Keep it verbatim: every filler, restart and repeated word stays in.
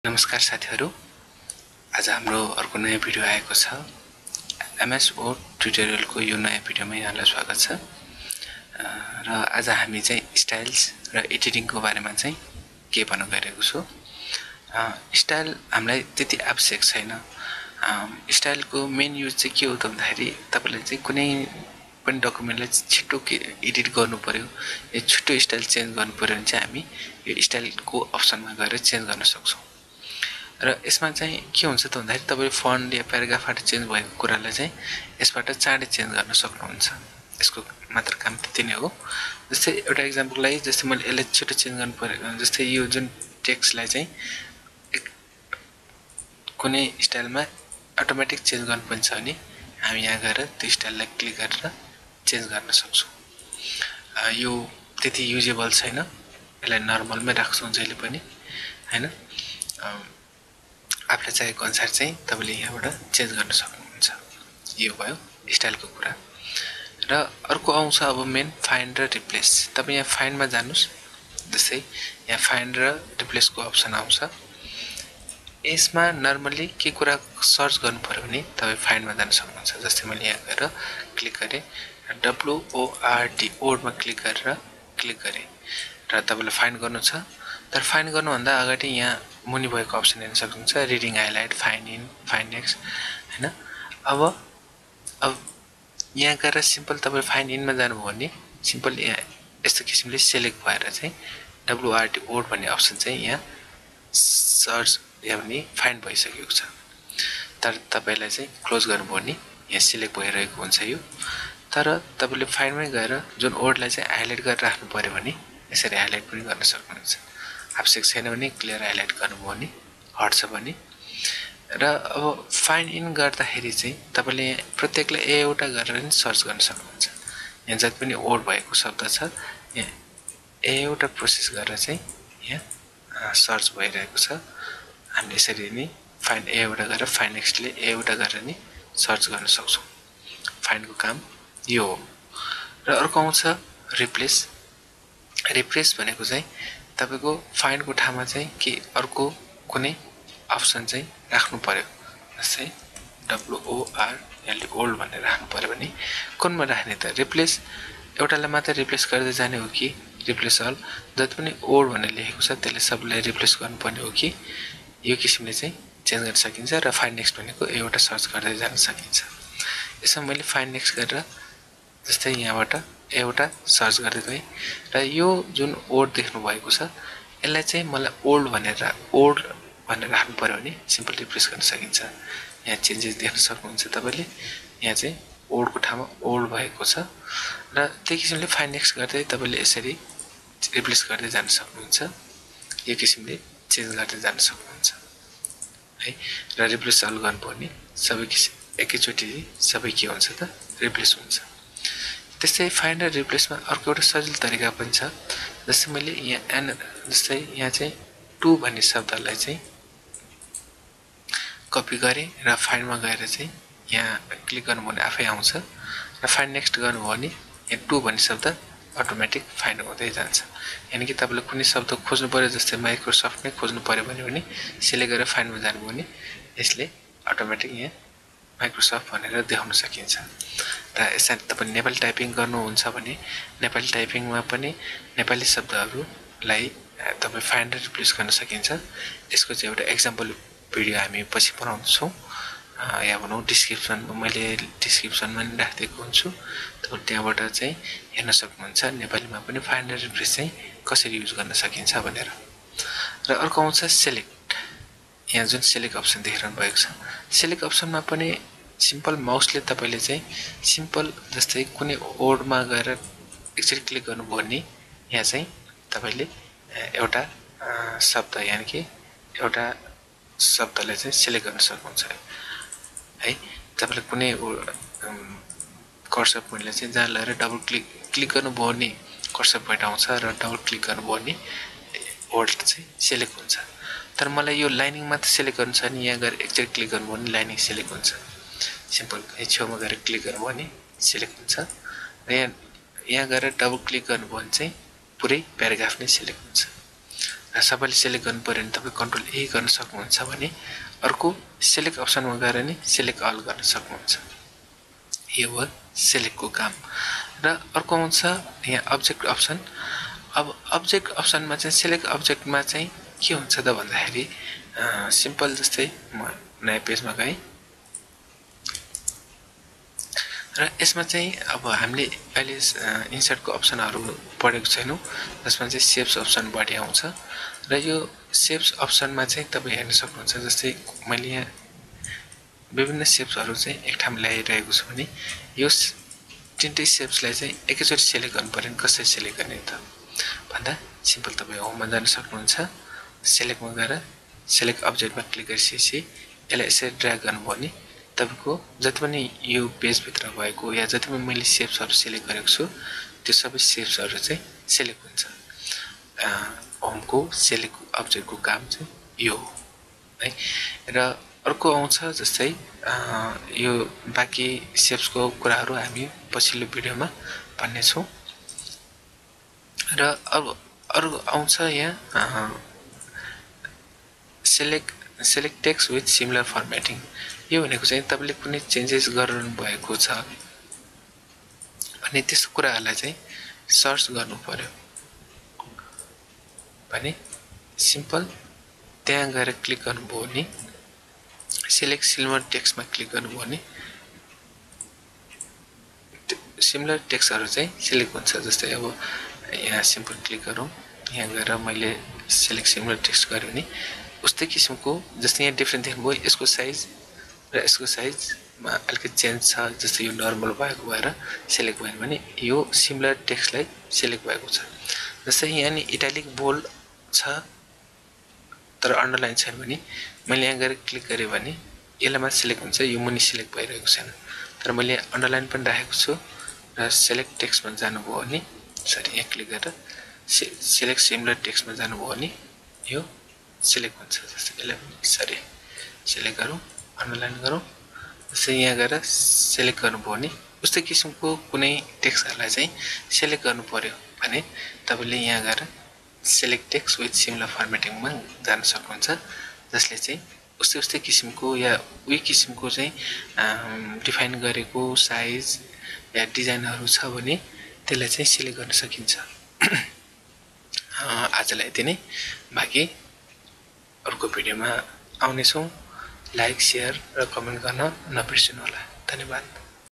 नमस्कार साथीहरु, आज हाम्रो अर्को नयाँ भिडियो आएको छ। एमएस वर्ड ट्युटोरियलको यो नयाँ भिडियोमा यहाँलाई स्वागत छ। र आज हामी चाहिँ स्टाइल्स र एडिटिङको बारेमा चाहिँ के भन्न गइरहेको छु। स्टाइल हामीलाई त्यति आवश्यक छैन। स्टाइलको मेन युज चाहिँ के हो त भन्दाखेरि तपाईले चाहिँ कुनै पनि डकुमेन्टलाई छिटो के एडिट गर्नु पर्यो, या छिटो स्टाइल चेन्ज गर्नु पर्यो भने चाहिँ हामी यो स्टाइलको अप्सनमा गएर चेन्ज गर्न सक्छौं। र यसमा चाहिँ के हुन्छ त भन्दाखेरि तपाईले फन्ट या प्याराग्राफबाट चेन्ज भएको कुरालाई चाहिँ यसबाट चाँडै चेन्ज गर्न सक्नुहुन्छ। यसको मात्र काम त्यति नै हो। जस्तै एउटा एक्जाम्पललाई जस्तै मैले यसलाई छिटो चेन्ज गर्नु पर्यो, जस्तै यो जुन टेक्स्टलाई चाहिँ कुनै स्टाइलमा अटोमेटिक चेन्ज गर्नुपर्ने छ भने हामी यहाँ गएर त्यो स्टाइललाई क्लिक गरेर चेन्ज गर्न सक्छौं। यो त्यति युजेबल छैन, यसलाई नर्मलमै राख्छौं जहिले पनि, हैन। आफूले चाहेको अनुसार चाहिँ तपाईले यहाँबाट चेन्ज गर्न सक्नुहुन्छ। यो भयो स्टाइलको कुरा। र अर्को आउँछ अब मेन फाइन्ड र रिप्लेस। तपाई यहाँ फाइन्डमा जानुस्। जस्तै यहाँ फाइन्ड र रिप्लेसको अप्सन आउँछ। यसमा नर्मली के कुरा सर्च गर्नु पर्यो भने तपाई फाइन्डमा जान सक्नुहुन्छ। जस्तै मैले यहाँ गएर क्लिक गरे, डब्ल्यू ओ आर डी वर्डमा क्लिक गरेर क्लिक गरे र तपाईले फाइन्ड गर्नु छ। तर फाइन्ड गर्नु भन्दा अगाडि यहाँ मुनि भएको अप्सन हेर्न सक्नुहुन्छ, reading highlight, find in, find next, हैन। अब अब यहाँ गएर सिम्पल तपाई फाइन्ड इनमा जानुभयो भने सिम्पल यहाँ यस्तो किसिमले सिलेक्ट भएर चाहिँ डब्ल्यू आर डी वर्ड भन्ने अप्सन चाहिँ यहाँ सर्च या भने फाइन्ड भइसकेको छ। तर तपाईलाई चाहिँ क्लोज गर्नुभयो भने यहाँ सिलेक्ट भइरहेको हुन्छ यो। तर तपाईले फाइन्डमै गएर जुन वर्डलाई चाहिँ हाइलाइट गरेर राख्नु पर्यो भने यसरी हाइलाइट पनि गर्न सक्नुहुन्छ। आवश्यक छैन भने क्लियर हाइलाइट गर्नुभयो भने हट्छ भने। र अब फाइन्ड इन गर्दाखेरि चाहिँ तपाईले प्रत्येकलाई एउटा गरेर नि सर्च गर्न सक्नुहुन्छ। यहाँ जति पनि वर्ड भएको शब्द छ यहाँ एउटा प्रोसेस गरेर चाहिँ यहाँ सर्च भइरहेको छ। हामी यसरी नि फाइन्ड एउटा गरेर फाइन्ड नेक्स्टले एउटा गरेर नि सर्च गर्न सक्छौं। फाइन्डको काम यो हो। र अर्को आउँछ रिप्लेस। रिप्लेस भनेको चाहिँ तपाईको फाइन्डको ठाउँमा चाहिँ के अर्को कुनै अप्सन चाहिँ राख्नु पर्यो। जस्तै W O R L D old भनेर राख्नु पर्यो भने कुनमा राख्ने त? रिप्लेस एउटालाई मात्र रिप्लेस गर्दै जाने हो कि रिप्लेस अल? जति पनि ओल्ड भनेर लेखेको छ त्यसले सबैलाई रिप्लेस गर्नुपर्ने हो कि? यो किसिमले चाहिँ चेन्ज गर्न सकिन्छ। र फाइन्ड नेक्स्ट भनेको एउटा सर्च गर्दै जान सकिन्छ। यसमा मैले फाइन्ड नेक्स्ट गरेर जस्तै यहाँबाट एउटा सर्च गर्दै गएँ र यो जुन वर्ड देख्नु भएको छ यसलाई चाहिँ मलाई ओल्ड भनेर ओल्ड भनेर राख्नु पर्यो भने सिम्पल रिप्लेस गर्न सकिन्छ। यहाँ चेन्जेस देख्न सक्नुहुन्छ तपाईले। यहाँ चाहिँ ओल्डको ठाउँमा ओल्ड भएको छ र त्यही किसिमले फाइन्ड नेक्स्ट गर्दै तपाईले यसरी रिप्लेस गर्दै जान सक्नुहुन्छ। यो किसिमले चेन्ज गर्दै जान सक्नुहुन्छ है। र रिप्लेस अल गर्नुभयो भने सबै किसिम एकैचोटि सबै के हुन्छ त रिप्लेस हुन्छ। त्यस्तै फाइन्ड र रिप्लेसमा अर्को एउटा सजिलो तरिका पनि छ। जस्तै मैले यहाँ एन जस्तै यहाँ चाहिँ टु भन्ने शब्दलाई चाहिँ कपी गरे र फाइन्डमा गएर चाहिँ यहाँ क्लिक गर्नुभयो भने आफै आउँछ। र फाइन्ड नेक्स्ट गर्नुभयो भने यहाँ टु भन्ने शब्द अटोमेटिक फाइन्ड हुँदै जान्छ। यानी कि तपाईले कुनै शब्द खोज्नु पर्यो, जस्तै माइक्रोसफ्ट नै खोज्नु पर्यो भने पनि सिलेक्ट गरेर फाइन्डमा जानुभयो भने यसले अटोमेटिक यहाँ माइक्रोसफ्ट भनेर देखाउन सकिन्छ। र यसरी तपाईले नेपाली टाइपिङ गर्नुहुन्छ भने नेपाली टाइपिङमा पनि नेपाली शब्दहरूलाई तपाई फाइन्ड र रिप्लेस गर्न सकिन्छ। यसको चाहिँ एउटा एक्जाम्पल भिडियो हामी पछि बनाउँछौं। या भनौं डिस्क्रिप्सनमा, मैले डिस्क्रिप्सनमा नि राखिदिएको हुन्छु। तपाईले त्यहाँबाट चाहिँ हेर्न सक्नुहुन्छ नेपालीमा पनि फाइन्ड र रिप्लेस चाहिँ कसरी युज गर्न सकिन्छ भनेर। र अर्को आउँछ सेलेक्ट। यहाँ जुन सेलेक्ट अप्सन देखिरहनु भएको छ, सेलेक्ट अप्सनमा पनि सिम्पल माउसले तपाईले चाहिँ सिम्पल जस्तै कुनै वर्डमा गएर एकचोटि क्लिक गर्नुभयो भने यहाँ चाहिँ तपाईले एउटा शब्द यानी कि एउटा शब्दलाई चाहिँ सिलेक्ट गर्न सक्नुहुन्छ है। तपाईले कुनै कर्सर पोइन्टलाई चाहिँ जहाँ लगेर डबल क्लिक क्लिक गर्नुभयो भने कर्सर पोइन्ट आउँछ र डबल क्लिक गर्नुभयो भने वर्ड चाहिँ सिलेक्ट हुन्छ। तर मलाई यो लाइनिङ मात्र सिलेक्ट गर्नु छ भने यहाँ गएर एकचोटि क्लिक गर्नुभयो भने लाइनिङ सिलेक्ट हुन्छ। सिम्पल यही छेउमा गएर क्लिक गर्नुभयो भने सिलेक्ट हुन्छ। र यहाँ यहाँ गएर डबल क्लिक गर्नुभयो भने चाहिँ पुरै प्याराग्राफ नै सिलेक्ट हुन्छ। र र सबैले सिलेक्ट गर्नु पर्यो भने तपाईँ कन्ट्रोल ए गर्न सक्नुहुन्छ भने अर्को सिलेक्ट अप्सनमा गएर नि सिलेक्ट अल गर्न सक्नुहुन्छ। यो हो सिलेक्टको काम। र अर्को आउँछ यहाँ अब्जेक्ट अप्सन। अब अब्जेक्ट अप्सनमा चाहिँ सिलेक्ट अब्जेक्टमा चाहिँ के हुन्छ त भन्दाखेरि सिम्पल जस्तै म नयाँ पेजमा गएँ र यसमा चाहिँ अब हामीले अहिले इन्सर्टको अप्सनहरू पढेको छैनौँ, जसमा चाहिँ सेप्स अप्सन बढी आउँछ। र यो सेप्स अप्सनमा चाहिँ तपाईँ हेर्न सक्नुहुन्छ, जस्तै मैले यहाँ विभिन्न सेप्सहरू चाहिँ एक ठाउँमा ल्याइरहेको छु भने यो तिनटै सेप्सलाई चाहिँ एकैचोटि सिलेक्ट गर्नु पर्यो भने कसरी सिलेक्ट गर्ने त भन्दा सिम्पल तपाईँ होममा जान सक्नुहुन्छ। सिलेक्टमा गएर सिलेक्ट अब्जेक्टमा क्लिक गरिसकेपछि यसलाई यसरी ड्र्याग गर्नुभयो भने तपाईको जति पनि यो पेजभित्र भएको या जति पनि मैले सेप्सहरू सिलेक्ट गरेको छु त्यो सबै सेप्सहरू चाहिँ सिलेक्ट हुन्छ। होमको सिलेक्ट अब्जेक्टको काम चाहिँ यो हो है। र अर्को आउँछ जस्तै यो बाँकी सेप्सको कुराहरू हामी पछिल्लो भिडियोमा भन्नेछौँ। र अब अरू आउँछ यहाँ select select text with similar formatting. यो भनेको चाहिँ तपाईले कुनै चेन्जेस गर्नु भएको छ अनि त्यस्तो कुराहरूलाई चाहिँ सर्च गर्नु पर्यो भने सिम्पल त्यहाँ गएर क्लिक गर्नुभयो भने सिलेक्ट सिमिलर टेक्स्टमा क्लिक गर्नुभयो भने सिमिलर टेक्स्टहरू चाहिँ सिलेक्ट हुन्छ। जस्तै अब यहाँ सिम्पल क्लिक गरौँ, यहाँ गएर मैले सिलेक्ट सिमिलर टेक्स्ट गरेँ भने उस्तै किसिमको जस्तै यहाँ डिफ्रेन्ट देख्नुभयो, यसको साइज र यसको साइजमा अलिकति चेन्ज छ। जस्तै यो नर्मल भएको भएर सिलेक्ट भयो भने यो सिमिलर टेक्स्टलाई सिलेक्ट भएको छ। जस्तै यहाँ नि इटालिक बोल्ड छ तर अन्डरलाइन छैन भने मैले यहाँ गएर क्लिक गरेँ भने यसलाई मात्र सिलेक्ट हुन्छ, यो मुनि सिलेक्ट भइरहेको छैन। तर मैले अन्डरलाइन पनि राखेको छु र सिलेक्ट टेक्स्टमा जानुभयो भने सरी यहाँ क्लिक गरेर सिलेक्ट सिमिलर टेक्स्टमा जानुभयो भने यो सिलेक्ट हुन्छ। जस्तै यसलाई सरी सिलेक्ट गरौँ, अन्डरलाइन गरौँ, जस्तै यहाँ गएर सिलेक्ट गर्नुभयो भने उस्तै किसिमको कुनै टेक्स्टहरूलाई चाहिँ सिलेक्ट गर्नु पर्यो भने तपाईँले यहाँ गएर सिलेक्ट टेक्स्ट विथ सिमिलर फर्मेटिङमा जान सक्नुहुन्छ, जसले चाहिँ उस्तै उस्तै किसिमको या उही किसिमको चाहिँ डिफाइन गरेको साइज या डिजाइनहरू छ भने त्यसलाई चाहिँ सिलेक्ट गर्न सकिन्छ। आजलाई यति नै, बाँकी अर्को भिडियोमा आउनेछौँ। लाइक, सेयर र कमेन्ट गर्न नबिर्सनु होला। धन्यवाद।